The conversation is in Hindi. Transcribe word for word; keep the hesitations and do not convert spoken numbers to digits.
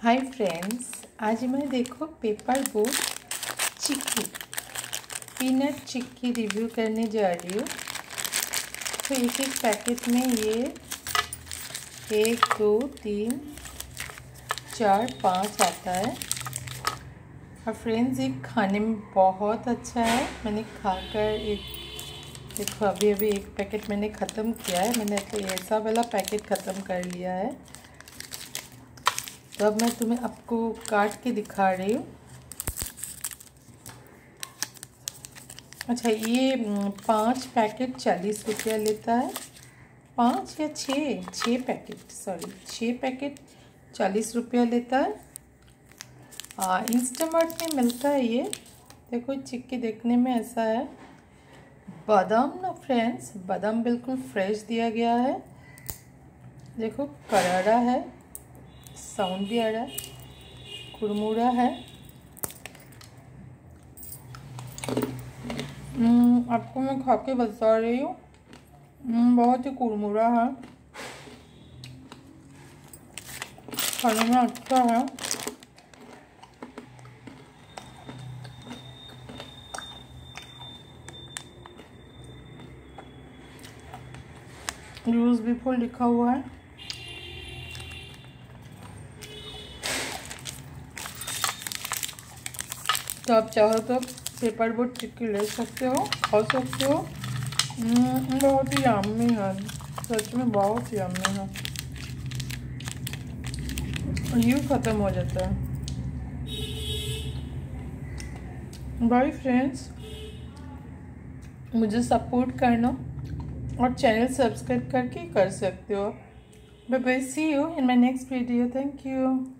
हाय फ्रेंड्स, आज मैं देखो paper boat chikki peanut chikki review करने जा रही हूँ। तो एक एक पैकेट में ये एक दो तीन चार पाँच आता है। और फ्रेंड्स ये खाने में बहुत अच्छा है। मैंने खाकर एक देखो अभी अभी एक पैकेट मैंने ख़त्म किया है। मैंने तो ऐसा वाला पैकेट ख़त्म कर लिया है। तो अब मैं तुम्हें आपको काट के दिखा रही हूँ। अच्छा, ये पाँच पैकेट चालीस रुपया लेता है। पाँच या छः छः पैकेट सॉरी छः पैकेट चालीस रुपया लेता है। हाँ, इंस्टामार्ट में मिलता है ये। देखो चिक्की देखने में ऐसा है। बादाम ना फ्रेंड्स, बादाम बिल्कुल फ्रेश दिया गया है। देखो करारा है, साउंड भी आ रहा है, कुरमुरा है। आपको मैं खा के बता रही हूँ, बहुत ही कुरमुरा है, खाने में अच्छा है। यूज बिफोर लिखा हुआ है। तो आप चाहो तो पेपर बोट चिक्की ले सकते हो, खा सकते हो। बहुत ही यम्मी है, सच में बहुत ही यम्मी है। यूँ ख़त्म हो जाता है। बाय फ्रेंड्स, मुझे सपोर्ट करना और चैनल सब्सक्राइब करके कर सकते हो। Bye bye, see you in my next video. Thank you.